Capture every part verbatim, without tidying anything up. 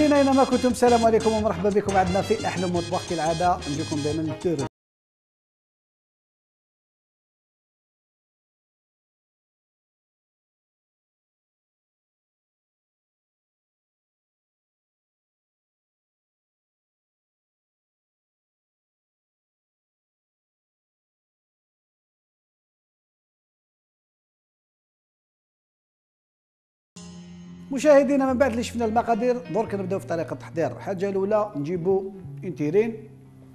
مشاهدينا اينما كنتم، السلام عليكم ومرحبا بكم. عندنا في احلى مطبخ كالعاده نجيكم دائما بالتورو. مشاهدينا من بعد اللي شفنا المقادير درك نبداو في طريقه التحضير. الحاجه الاولى نجيبوا انتيرين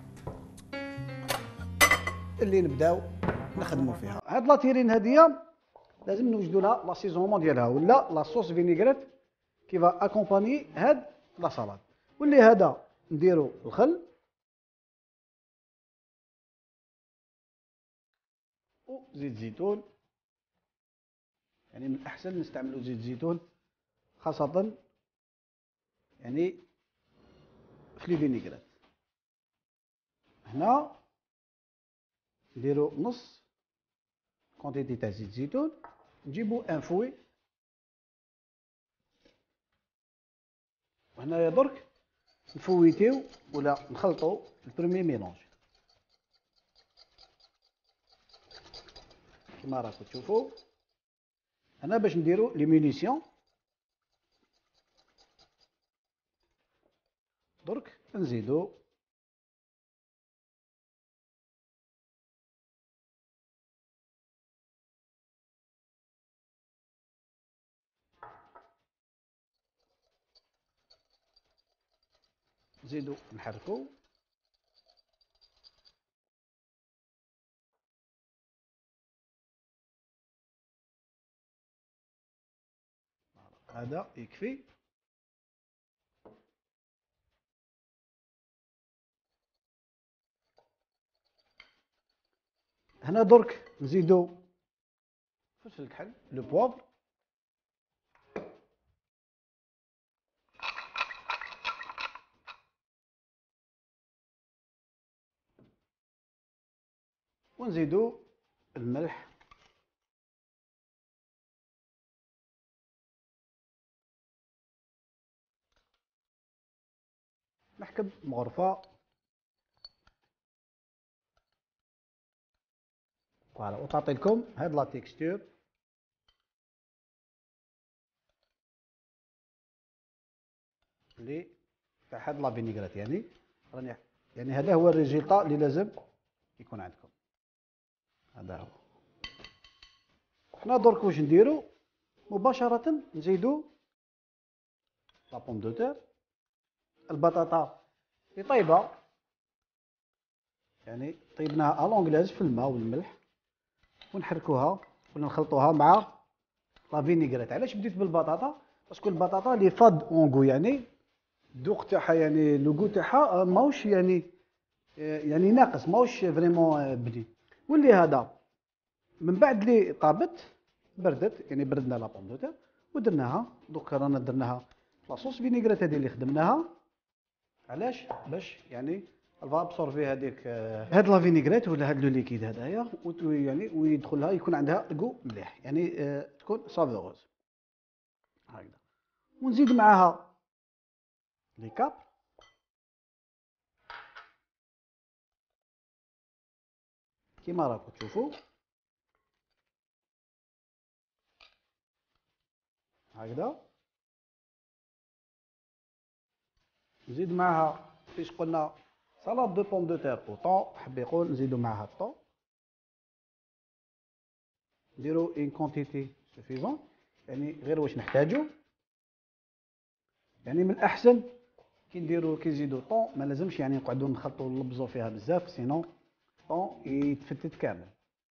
اللي نبداو نخدموا فيها. هاد لاتيرين هاديه لازم نوجدوا لها لاسيزونمون ديالها ولا لاصوص فينيغريت كيفا اكومباني هاد لا سالاد. واللي هذا نديروا الخل وزيت زيتون، يعني من الاحسن نستعملوا زيت زيتون خاصه يعني في لي فينيغريت. هنا نديروا نص كونتيتي تاع زيت زيتون، نجيبوا ان فوي. وهنايا درك نفويتيو ولا نخلطوا البروميي ميلونج كما راكم تشوفوا. هنا باش نديروا لي مينيسيون درك نزيدوا نزيدوا نحركوا. هذا يكفي. هنا درك نزيدوا فلفل الكحل لو بوافر، ونزيدوا الملح نحكب مغرفه. فوالا وتعطي لكم هاد لا تيكستور لي تاع هاد لا فينيغريت. يعني راني يعني هذا هو الريزلتا اللي لازم يكون عندكم. هذا هو. حنا درك واش نديرو مباشره نزيدو لا بوم دو تير، البطاطا اللي طايبه يعني طيبناها الونغلاز في الماء والملح، ونحركوها ولا نخلطوها مع لا فينيغريت. علاش بديت بالبطاطا؟ باسكو البطاطا لي فاد اونغو، يعني الذوق تاعها يعني لو غو تاعها ماهوش يعني يعني ناقص، ماهوش فريمون بنين. واللي هذا من بعد لي طابت بردت، يعني بردنا لا بوم دو تير ودرناها. دوك رانا درناها لاصوص فينيغريت هذه اللي خدمناها. علاش؟ باش يعني الفا ابسورفي هذيك هاد لا فينيغريت ولا هاد لو ليكيد هذايا، يعني ويدخلها يكون عندها كو مليح، يعني اه تكون سافوروز هكذا. ونزيد معاها لي كاب كيما راكم تشوفوا هكذا. نزيد معاها فاش قلنا سلطه دو بوم دو تير او طون، حب يقول نزيدو معاها الطون. نديرو اون كونتيتي سوفيزون، يعني غير واش نحتاجو. يعني من الاحسن كي نديرو كي نزيدو طون ما لازمش يعني نقعدو نخلطو نلبزو فيها بزاف، سينو طون يتفتت كامل.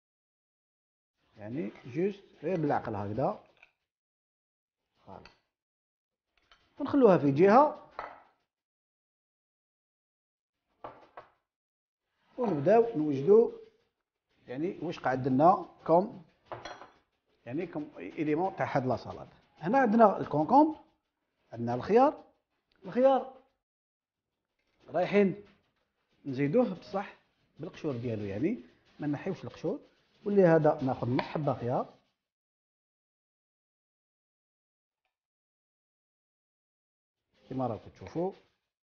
يعني جوست غير بالعقل هكذا. فوالا ونخلوها في جهه ونبداو نوجدو يعني واش قعد لنا كوم يعني كوم اليمون تاع هاد لا سالاد. هنا عندنا الكونكومبر، عندنا الخيار. الخيار رايحين نزيدوه بصح بالقشور ديالو، يعني ما نحيوش القشور. واللي هذا ناخذ نص حبه خيار، كيما راكم تشوفوا.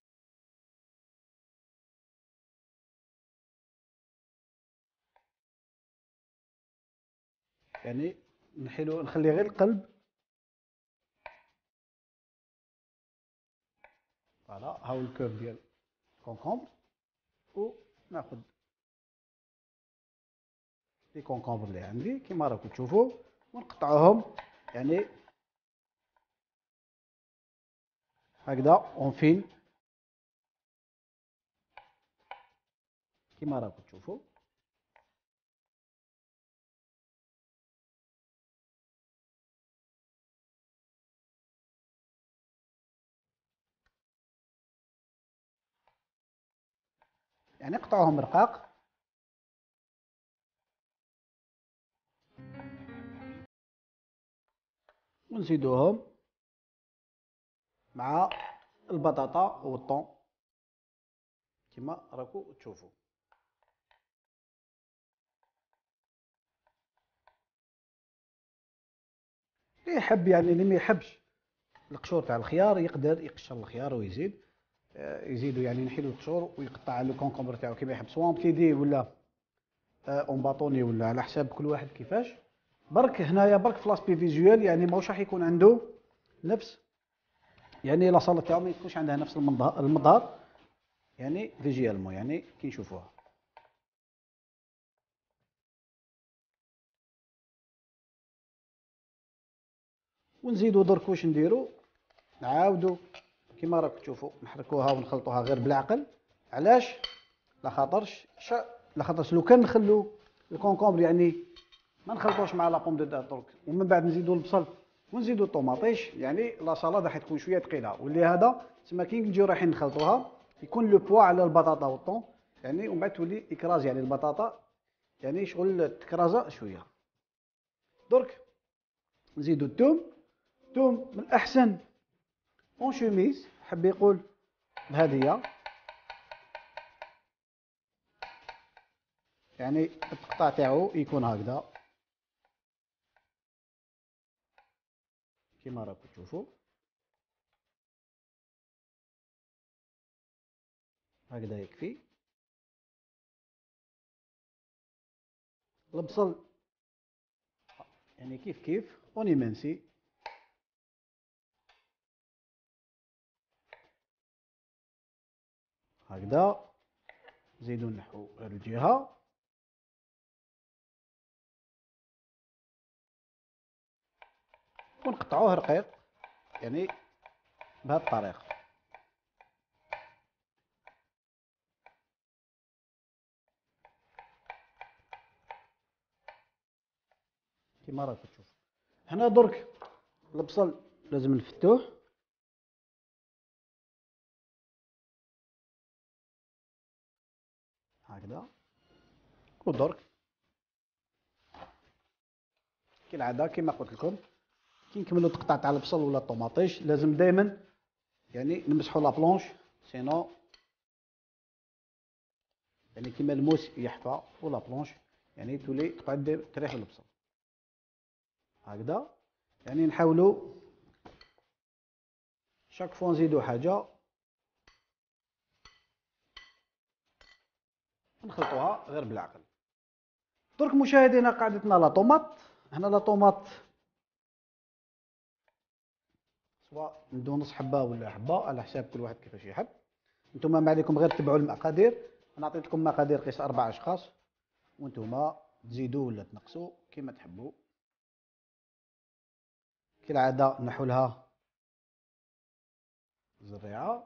يعني نحيلو نخلي غير القلب. فوالا هاو الكيرف ديال كونكومبر، وناخذ لي كونكومبر اللي عندي كيما راكم تشوفوا ونقطعوهم يعني هكذا اون فين كيما راكم تشوفوا. يعني قطعوهم رقاق. ونزيدوهم مع البطاطا والطون كيما راكم تشوفوا. اللي يحب يعني اللي ما يحبش القشور تاع الخيار يقدر يقشر الخيار ويزيد يزيدوا يعني نحيلو القشور ويقطع لو كونكومبر تاعو كيما يحب، سواء بتيدي ولا اون باطوني ولا على حساب كل واحد كيفاش. برك هنايا برك في لاسبي فيزيوال يعني ماهوش راح يكون عنده نفس يعني لا صاله تاعو ما يكونش عندها نفس المظهر المظهر يعني فيجيالمون يعني كي نشوفوها. ونزيدو درك واش نديرو، نعاودو كيما راكم تشوفوا نحركوها ونخلطوها غير بالعقل. علاش؟ لاخاطرش لاخاطرش لو كان نخلو الكونكومبر يعني ما نخلطوش مع لا بوم دو تير درك ومن بعد نزيدو البصل ونزيدو الطوماطيش، يعني لا سالاد راح تكون شويه ثقيله، واللي هذا تسمى كي نجيو رايحين نخلطوها يكون لو بوا على البطاطا والطون يعني، ومن بعد تولي اكراز يعني البطاطا يعني شغل تكرازه شويه. درك نزيدو الثوم. الثوم من الاحسن اون شوميز حب يقول بهذه يعني التقطاع تاعو يكون هكذا كيما راكم تشوفوا. هكذا يكفي. البصل يعني كيف كيف اوني منسي هكذا. نزيدو نحو هاد الجهه ونقطعوه رقيق يعني بهذه الطريقه. كيما راكم تشوفوا هنا درك البصل لازم نفتوه هكذا. ودرك كالعاده كيما قلت لكم كي نكملوا التقطاع تاع البصل ولا الطوماطيش لازم دائما يعني نمسحوا لا بلونش، سينو يعني كيما الموس يحفى ولا بلونش يعني تولي تقعد تريح البصل هكذا. يعني نحاولوا شاك فوا نزيدو حاجه نخلطوها غير بالعقل. درك مشاهدينا قاعدتنا لا طوماط. هنا لا طوماط سواء ندو نص حبه ولا حبه على حساب كل واحد كيفاش يحب. نتوما ما عليكم غير تبعوا المقادير، انا عطيت لكم مقادير قيس اربع اشخاص وانتوما تزيدوا ولا تنقصوا كيما تحبوا. كالعاده نحولها زريعه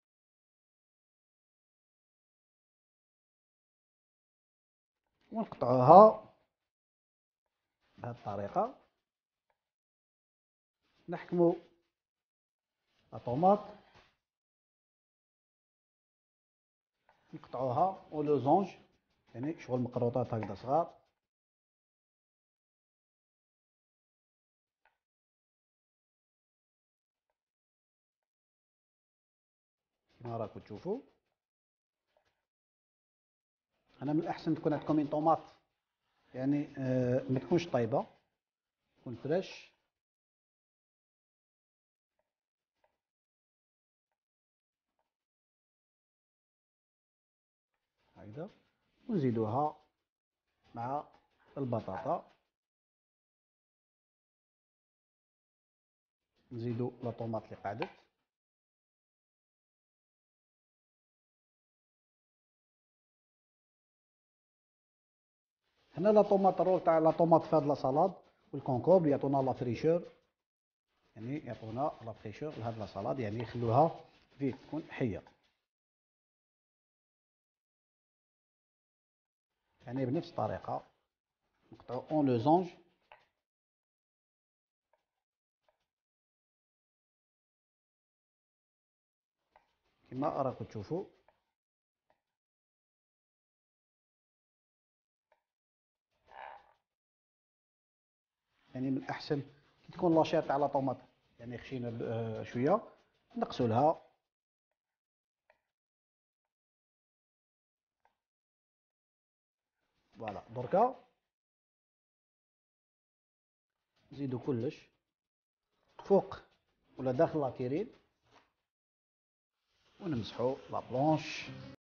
ونقطعوها بهذه الطريقه. نحكموا الطوماط نقطعوها ولوزونج يعني شغل مقروطات هكذا صغار كما راكم تشوفوا. انا من الاحسن تكون عندكم طوماط يعني آه ما تكونش طايبه تكون فريش هكذا، ونزيدوها مع البطاطا. نزيدو لا طوماط اللي قعدت. هنا لا طوماط الرول تاع لا طوماط في هاد لا صالاد والكونكوبر يعطونا لا فريشور، يعني يعطونا لا فريشور لهاد لا صالاد، يعني يخلوها فيت تكون حيه. يعني بنفس الطريقه نقطعو اون لوزونج كما راكم تشوفوا. يعني من الاحسن كي تكون لاشير تاع لا طوماط يعني خشينه شويه نقصوا لها. فوالا دركا نزيدو كلش فوق ولا داخل لاطيرين ونمسحو لا بلونش.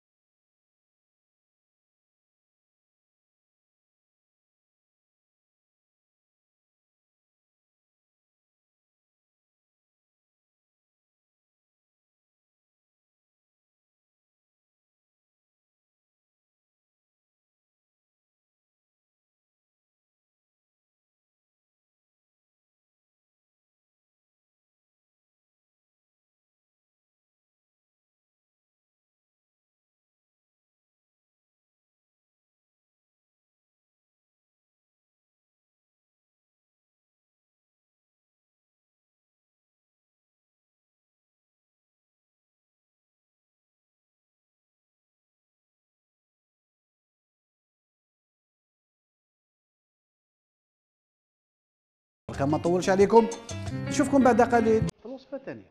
دركا ما نطولش عليكم، نشوفكم بعد قليل في الوصفه الثانيه.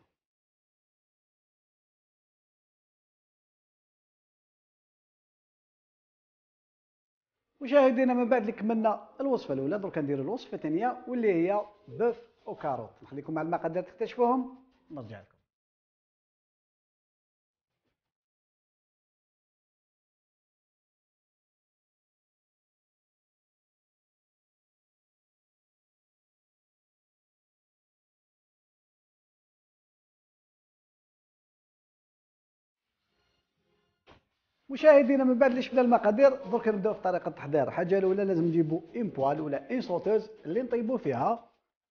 مشاهدينا من بعد اللي كملنا الوصفه الاولى دركا نديروا الوصفه الثانيه واللي هي بوف او كاروت. نخليكم مع المقادير تكتشفوهم ونرجع لكم. مشاهدينا من بعد اللي شفنا المقادير درك نبداو في طريقه التحضير. الحاجه الاولى لازم نجيبوا اون بوال ولا اون صوتوز اللي نطيبوا فيها،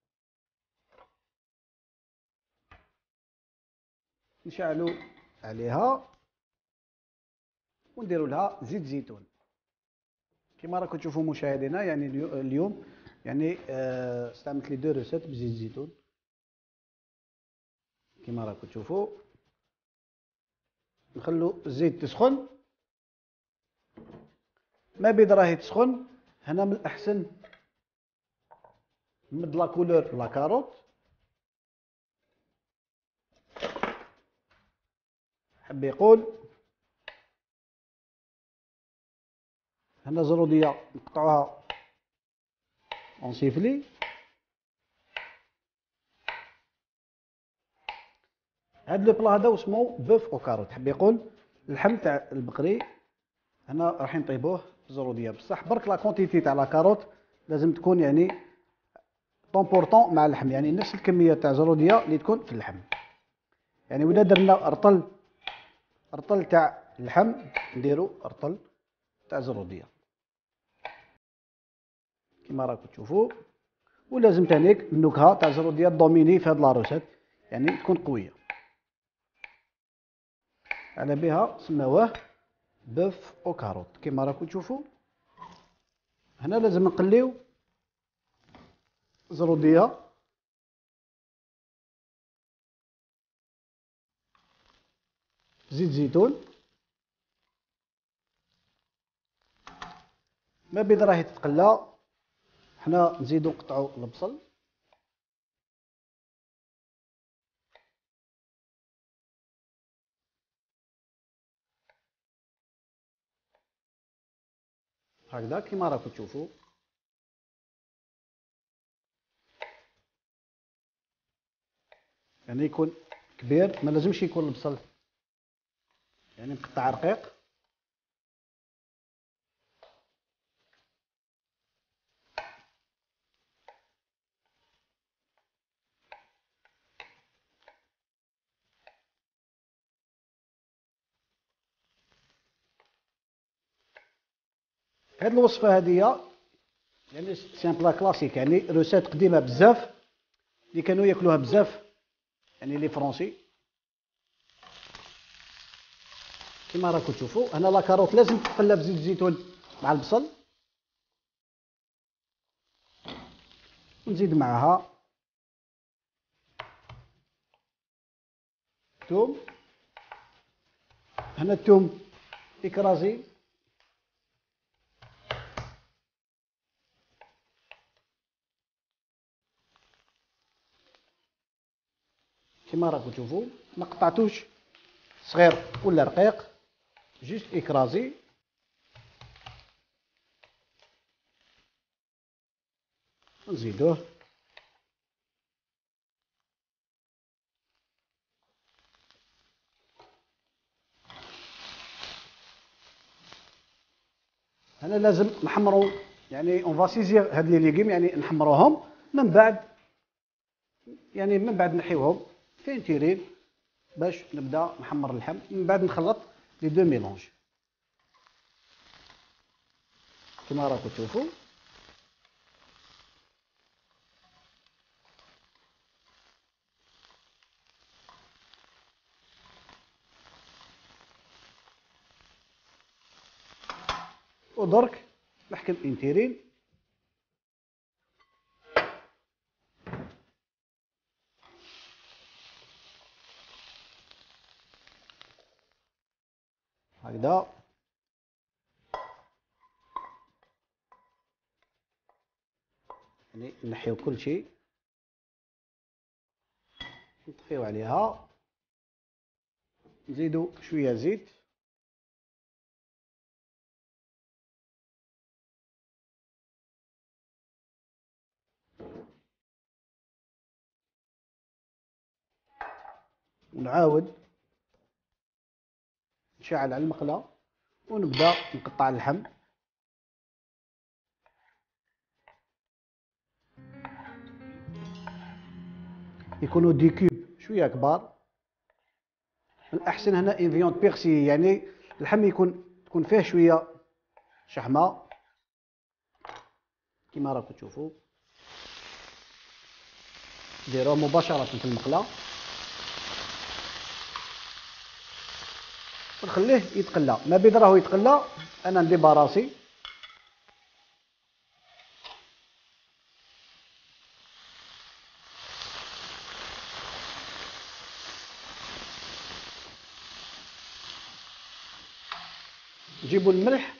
نشعلوا عليها ونديروا لها زيت زيتون. كما راكم تشوفوا مشاهدينا يعني اليوم يعني آه استعملت لي دو روسيت بزيت الزيتون كما راكم تشوفوا. نخلوا الزيت تسخن، ما بيد راهي تسخن. هنا من الاحسن نمد لا كولور لا كاروت. حب يقول هنا زروديه نقطعوها اون سيفلي. هاد لو بلا هذا واسمو بوف او كاروت، حب يقول اللحم تاع البقري. هنا راح نطيبوه زروديه بصح برك لا كونتيتي تاع لا كاروت لازم تكون يعني طونبورطون مع اللحم، يعني نفس الكميه تاع زروديه اللي تكون في اللحم. يعني ولا درنا رطل رطل تاع اللحم نديرو رطل تاع زروديه كما راكم تشوفوا. ولازم تانيك النكهه تاع زروديه دوميني في هاد لاروسيت، يعني تكون قويه. على بها سماوه بوف او كاروت كما راكم تشوفوا. هنا لازم نقليو زروديه زيت زيتون، ما بين راهي تتقلى. حنا نزيدو نقطعو البصل هكذا كما راكم تشوفوا. يعني يكون كبير، ما لازمش يكون البصل يعني مقطع رقيق. هاد الوصفه هادية يعني سي ان بلا كلاسيك، يعني روسيت قديمه بزاف اللي كانوا ياكلوها بزاف يعني لي فرونسي. كيما راكم تشوفوا هنا لا كاروت لازم تقلى بزيت الزيتون مع البصل، ونزيد معها الثوم. هنا الثوم اكرازي، كيما راكم تشوفوا ما قطعتوش صغير ولا رقيق، جوست اكرازي. نزيدوه، هنا لازم نحمروا يعني اون فا سيزير هاد لي ليغيم، يعني نحمروهم من بعد، يعني من بعد نحيوهم في تيرين باش نبدا نحمر اللحم، من بعد نخلط لي دو ميلونج كما راكم تشوفوا. ودرك نحكم انتيرين هكذا. يعني نحيو كل شيء، نطفيو عليها، نزيدو شويه زيت، ونعاود نشعل على المقله ونبدا نقطع اللحم. يكونوا دي كوب شويه كبار، الاحسن هنا ان فيوند بيرسي، يعني اللحم يكون تكون فيه شويه شحمه كما راكم تشوفوا. ديروه مباشره في المقله ونخليه يتقلى. ما بين راهو يتقلى انا ندير براسي. نجيبوا الملح،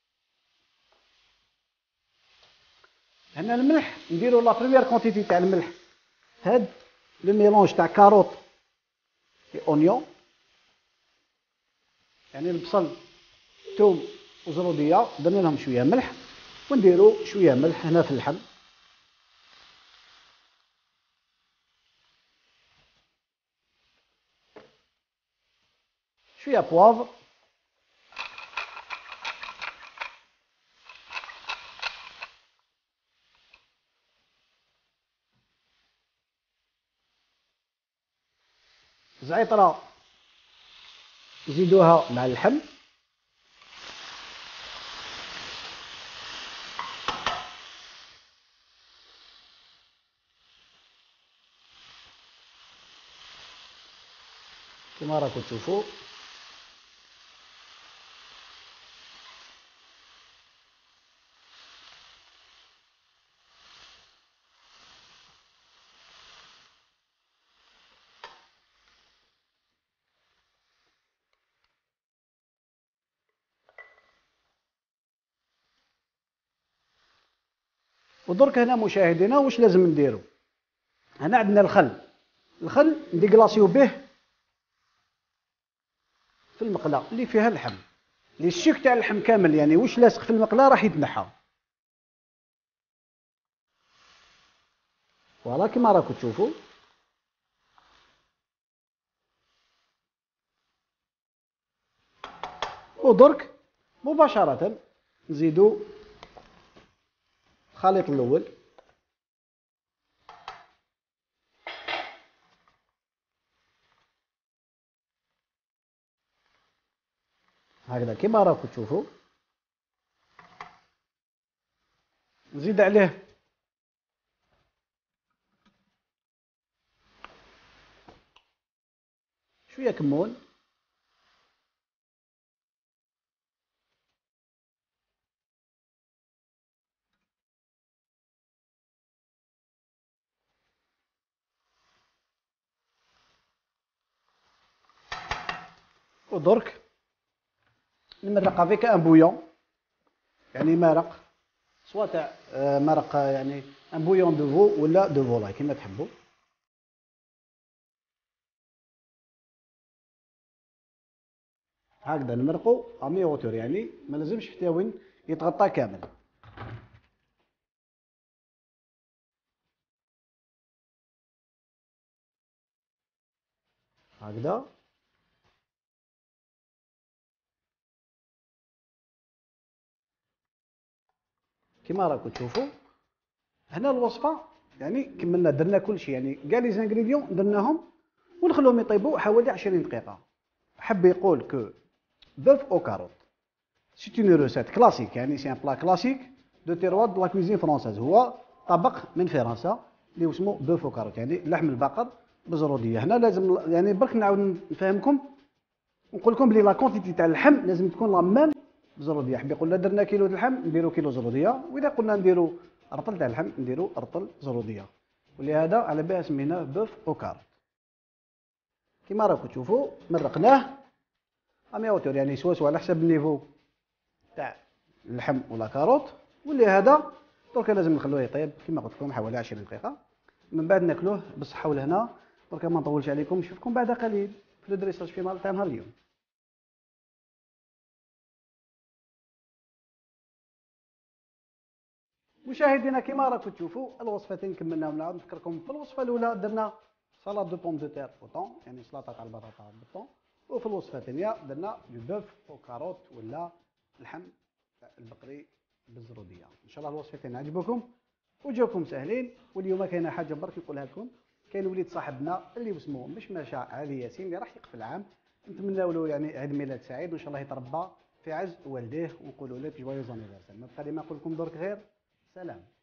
هنا الملح نديروا لا بريمير كونتيتي تاع الملح. هاد لو ميلونج تاع كاروت اي اونيون، يعني البصل ثوم وزروديه، درنا لهم شويه ملح، ونديروا شويه ملح هنا في اللحم، شويه بوافر، زعتره نزيدوها مع اللحم، كما راكم تشوفوا. ودرك هنا مشاهدينا واش لازم نديرو؟ هنا عندنا الخل، الخل نديكلاصيو به في المقله اللي فيها اللحم، لي السيك تاع اللحم كامل يعني واش لاصق في المقله راح يتنحى. فوالا كما راكم تشوفوا. ودرك مباشره نزيدو الخليط الاول، هكذا كما راكم تشوفوا. نزيد عليه شويه كمون، ودرك نمرق افيك ان بويون، يعني مرق سواء تاع آه، مرق آه، يعني ان بويون دو فو ولا دو فولاي كيما تحبوا. هكذا نمرقوا ا مي اوتور، يعني ما لازمش حتى وين يتغطى كامل. هكذا كيما راكم تشوفوا هنا الوصفه، يعني كملنا درنا كل شيء، يعني كاع لي زانغريديون درناهم ونخلوهم يطيبوا حوالي عشرين دقيقه. حب يقول كو بوف او كاروت سي اون روسيت كلاسيك، يعني سي ان بلا كلاسيك دو تيروار دو لا كوزين فرونساز، هو طبق من فرنسا اللي اسمه بوف او كاروت، يعني لحم البقر بزروديه. هنا لازم يعني برك نعاود نفهمكم ونقول لكم بلي لا كونتيتي تاع اللحم لازم تكون لا ميم بزروديه. حبي يقول لا درنا كيلو د اللحم نديرو كيلو زروديه، واذا قلنا نديرو رطل تاع اللحم نديرو رطل زروديه، ولهذا على بها سميناه بوف او كاروت. كيما راكم تشوفوا مرقناه امي اوتور، يعني سوا سوا على حسب النيفو تاع اللحم ولا كاروت، واللي هذا درك لازم نخلوه يطيب كيما قلت لكم حوالي عشرين دقيقه، من بعد ناكلوه بالصحه والهنا. درك ما نطولش عليكم، نشوفكم بعد قليل في الدريساج فينال تاع نهار اليوم. مشاهدينا كيما راكم تشوفوا الوصفتين كملناهم، نعاود نفكركم في الوصفه الاولى درنا سلطه دو بوم دو تير بوطون، يعني سلطه تاع البطاطا بالطون، وفي الوصفه الثانيه درنا دو بوف او كاروت ولا اللحم البقري بالزروديه. ان شاء الله الوصفتين عجبوكم وجاوكم ساهلين. واليوم كاينه حاجه برك نقولها لكم، كاين وليد صاحبنا اللي اسمه مش مشا علي ياسين اللي راح يقفل العام، نتمنى له يعني عيد ميلاد سعيد وان شاء الله يتربى في عز والديه ونقولوا له جوايوز انيفرسير. ما بقى لي ما نقول لكم درك غير سلام.